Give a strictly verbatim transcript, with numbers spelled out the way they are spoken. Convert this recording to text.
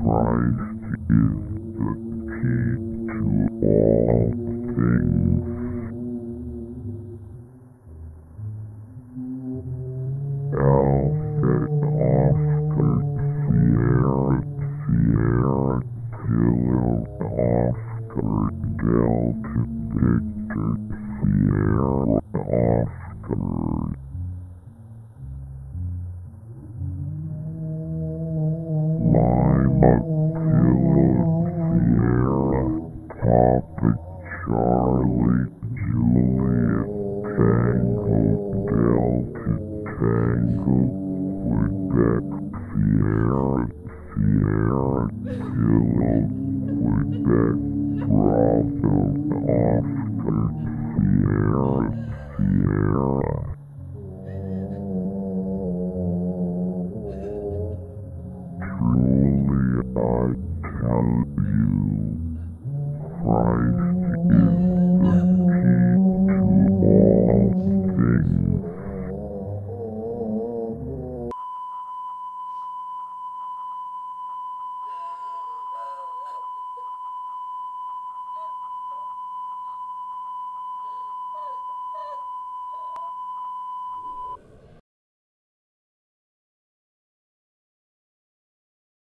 Christ is the key to all things. Alpha, Oscar, Sierra, Sierra, Kilo, Oscar, Delta, Victor, Sierra, Oscar. Lima, Kilo, Sierra, Papa, Charlie, Juliet, Tango, Delta, Tango, Quebec, Sierra, Sierra, Kilo, Quebec, Bravo, Oscar, Sierra, Sierra. Truly I tell you,